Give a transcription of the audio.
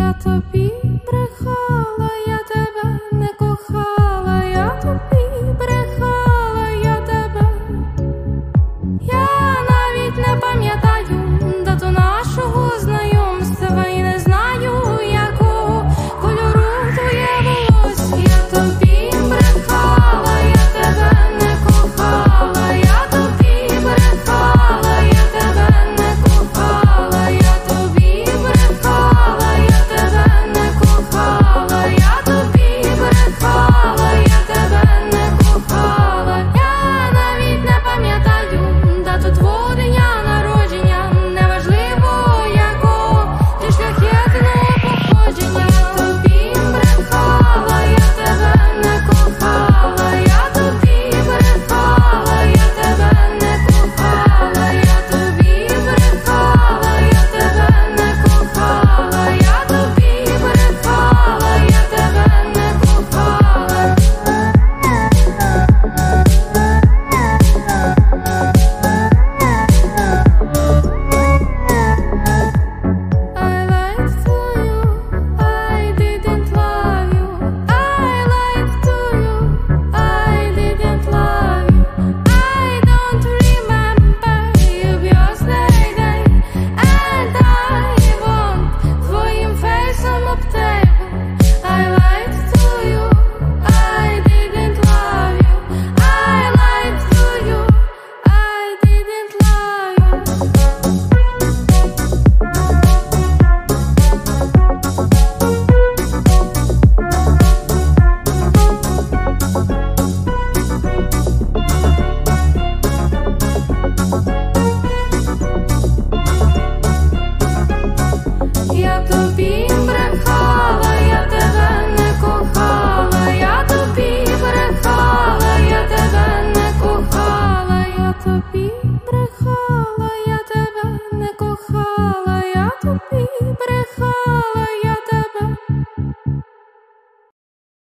Я тобі брехала, я тебе не кохала, я тобі брехала, я тебе. Я навіть не пам'ятаю дату нашого знайомства і не знаю, якого кольору твоє волосся. Я тобі брехала, я тебе не кохала, я тобі брехала, я тебе не кохала, я тобі брехала, я тебе не кохала, я тобі брехала, я тебе не кохала. Я навіть не пам'ятаю дату твого дня народження, неважливо якого ти шляхетного походження. Я тобі брехала, я тебе не кохала, я тобі брехала, я тебе не кохала, я тобі брехала, я тебе не кохала, я тобі брехала, я тебе не кохала. I lied to you, I didn't love you. I lied to you, I didn't love you. I don't remember your birthday day, and I want твоїм фейсом об тебе. I lied to you, I didn't love you. I lied to you, I didn't love you. Я тобі брехала, я тебе не кохала, я тобі брехала, я тебе не кохала, я тобі брехала, я тебе не кохала, я тобі брехала, я тебе